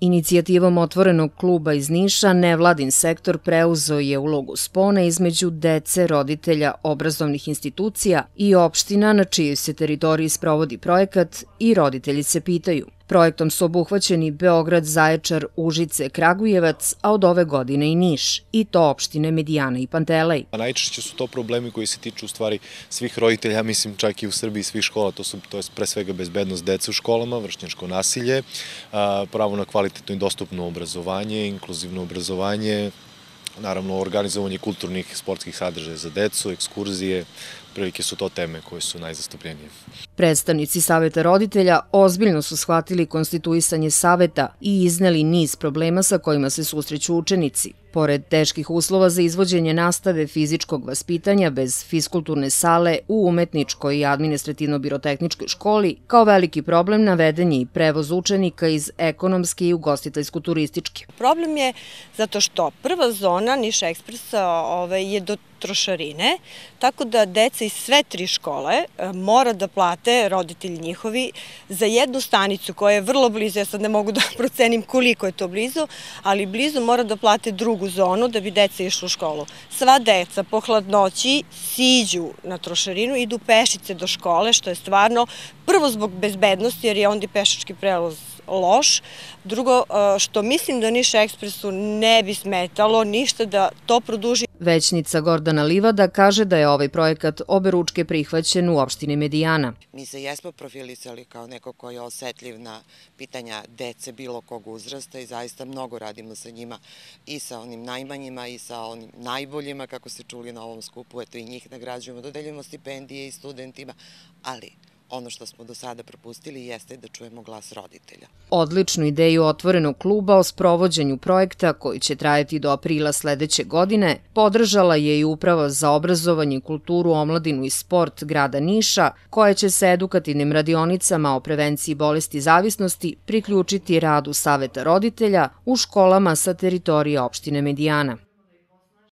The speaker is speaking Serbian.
Inicijativom Otvorenog kluba iz Niša, nevladin sektor preuzeo je ulogu spone između dece, roditelja, obrazovnih institucija i opština na čijoj se teritoriji sprovodi projekat i roditelji se pitaju. Projektom su obuhvaćeni Beograd, Zaječar, Užice, Kragujevac, a od ove godine i Niš, i to opštine Medijana i Pantelej. Najčešće su to problemi koji se tiču u stvari svih roditelja, ja mislim čak i u Srbiji svih škola, to je pre svega bezbednost dece u školama, vršnjačko nasilje, pravo na kvalitetno i dostupno obrazovanje, inkluzivno obrazovanje, naravno organizovanje kulturnih i sportskih sadržaja za decu, ekskurzije, prilike su to teme koje su najzastupljenije. Predstavnici Saveta roditelja ozbiljno su shvatili konstituisanje saveta i izneli niz problema sa kojima se susreću učenici. Pored teških uslova za izvođenje nastave fizičkog vaspitanja bez fiskulturne sale u umetničkoj i administrativno-birotehničkoj školi, kao veliki problem naveden je i prevoz učenika iz ekonomske i ugostiteljsko-turističke. Problem je zato što prva zona Niš Ekspresa je do trošarine, tako da deca iz sve 3 škole mora da plate, roditelji njihovi, za jednu stanicu koja je vrlo blizu, ja sad ne mogu da procenim koliko je to blizu, ali blizu mora da plate drugu zonu da bi deca išla u školu. Sva deca po hladnoći siđu na trošarinu, idu pešice do škole, što je stvarno prvo zbog bezbednosti, jer je onda pešački prevoz loš. Drugo, što mislim da Niš Ekspresu ne bi smetalo ništa da to produži. Većnica Gordana Livada kaže da je ovaj projekat oberučke prihvaćen u opštini Medijana. Mi se jesmo profilisali kao neko ko je osetljiv na pitanja dece bilo kog uzrasta i zaista mnogo radimo sa njima i sa onim najmanjima i sa onim najboljima, kako ste čuli na ovom skupu, eto i njih nagrađujemo, dodeljujemo stipendije i studentima, ali ono što smo do sada propustili jeste da čujemo glas roditelja. Odličnu ideju Otvorenog kluba o sprovođenju projekta, koji će trajati do aprila sledeće godine, podržala je i Uprava za obrazovanje, kulturu, omladinu i sport grada Niša, koja će se edukativnim radionicama o prevenciji bolesti zavisnosti priključiti radu Saveta roditelja u školama sa teritorije opštine Medijana.